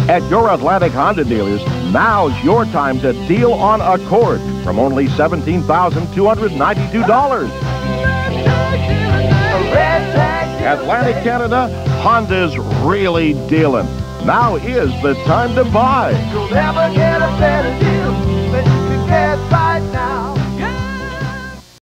At your Atlantic Honda dealers, now's your time to deal on Accord from only $17,292. Atlantic Canada, Honda's really dealing. Now is the time to buy. You'll never get a better deal than you can get by.